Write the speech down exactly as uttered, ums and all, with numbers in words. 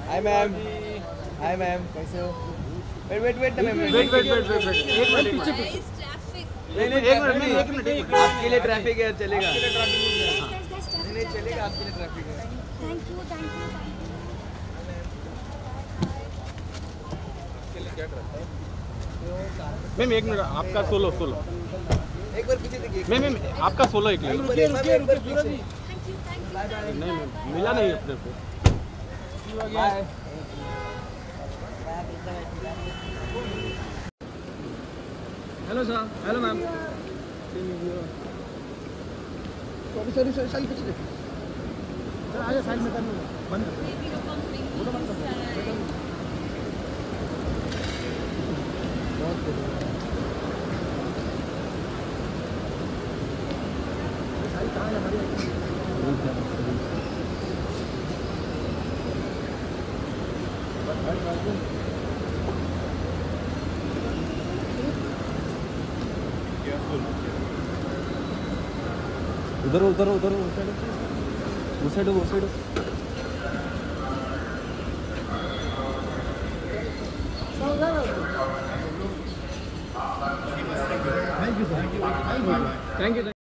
Hi ma'am, हाय ma'am, कैसे हो? Wait wait wait ma'am, wait wait wait wait wait एक minute पीछे पीछे नहीं नहीं एक मिनट एक मिनट आपके लिए ट्रैफिक है, चलेगा। आपके लिए ट्रैफिक नहीं नहीं चलेगा, आपके लिए ट्रैफिक है। थैंक यू थैंक यू आपके लिए क्या ट्रैफिक है? मैम एक मिनट, आपका सोलो सोलो एक बार पीछे देखिए। मैम मैम आपका सोलो एक मिनट। रुकिए रुकिए रुकिए थैंक यू थैंक यू नहीं मैम मिला नहीं अपने को। Bye. Hello sir, hello ma'am. Sorry sorry sorry side पीछे देखिए सर, आगे साइड में करना बंद कर बोलो बंद कर बहुत साइड कहाँ है हमारी? उधर उधर उधर उस साइड उस साइड उस side thank you sir, thank you. Thank you.